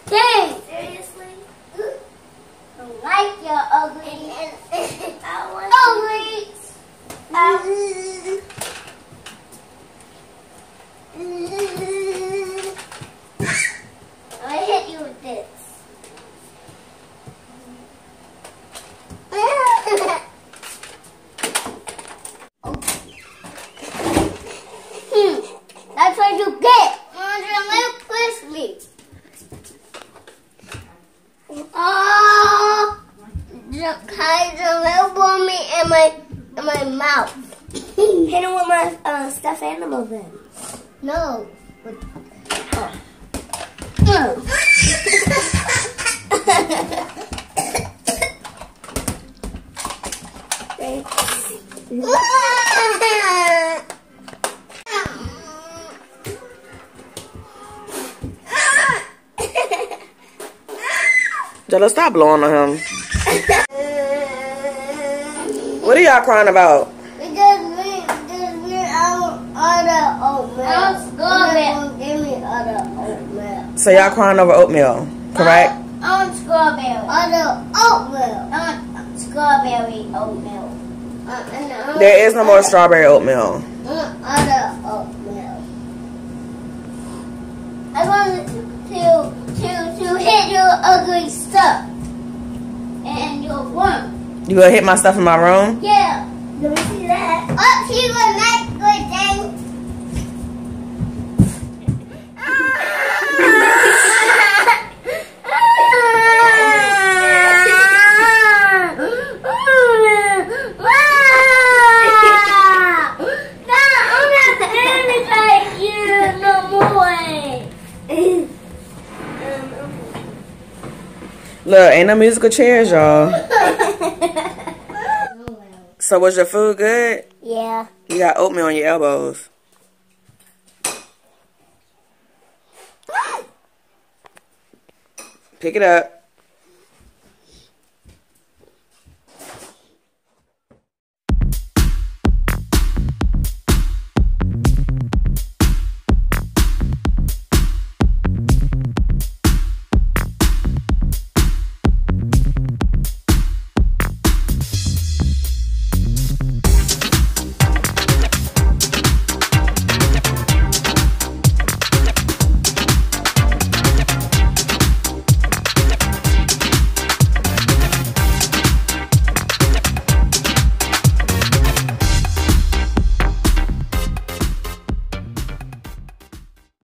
Dang! Seriously? I don't like your ugly. I hit you with this. That's what you get. Live crispy. Oh, the kind of little on me in my mouth. Hit him with my stuffed animal then. No. Jella, stop blowing on him. What are y'all crying about? Because we other oatmeal. Give me other oatmeal. So y'all crying over oatmeal, correct? I want strawberry. Other oatmeal. I want strawberry oatmeal. There is no more strawberry oatmeal. Other oatmeal. I want to hit your ugly stuff and your worm. You gonna hit my stuff in my room? Yeah. Let me see that. Oh, she was not good thing. Look, ain't no musical chairs, y'all. So was your food good? Yeah. You got oatmeal on your elbows. Pick it up.